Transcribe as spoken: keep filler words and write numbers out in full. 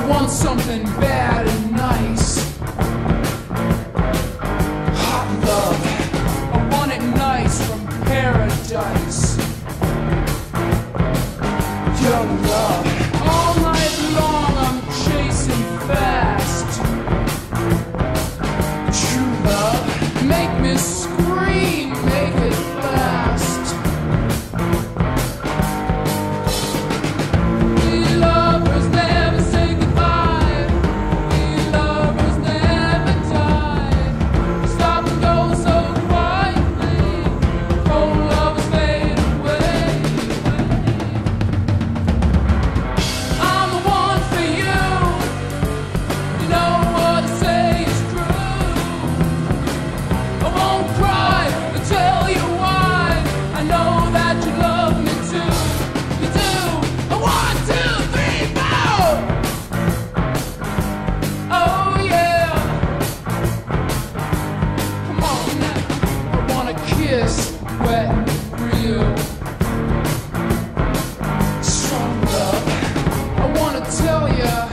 want something bad and nice. Hot love, I want it nice from paradise. Young love, all night long I'm chasing fast. True love, make me scream, make it fast. We lovers never say goodbye. We lovers never die. Stop and go so quietly. Cold lovers fade away. I'm the one for you. You know what I say is true. I won't cry or tell you why. I know that you love me too. You do. A one, two, three, four. Oh yeah. Come on now. I wanna kiss, wet and real. Strong love. I wanna tell you.